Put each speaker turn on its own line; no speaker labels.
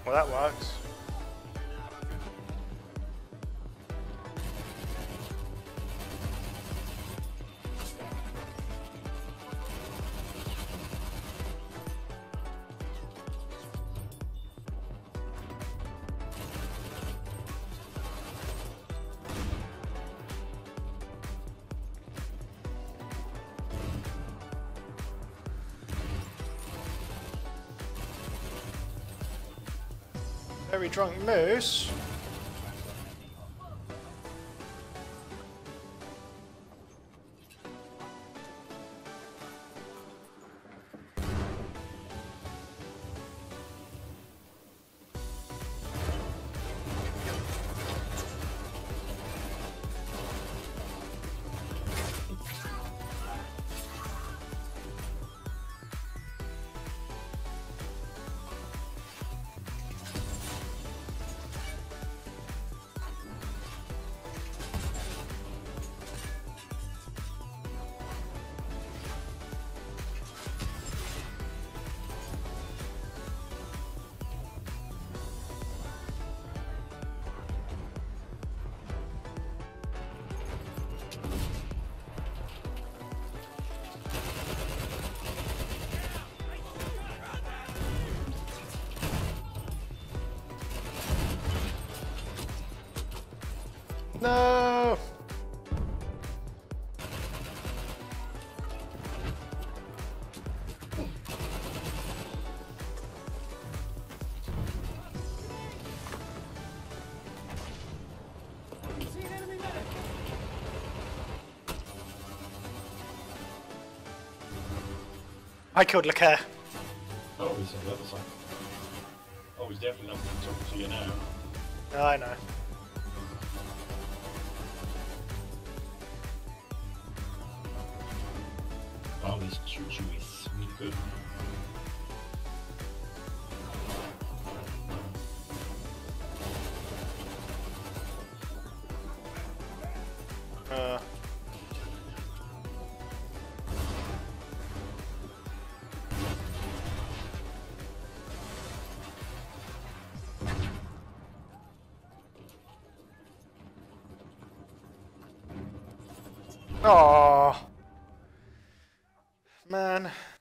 Well, that works. Very drunk moose. No! I killed Lacaire.
Oh, he's on the other side. Oh, he's definitely not going to talk to you now.
I know.
Oh, this choo-choo is really good.
Oh, man.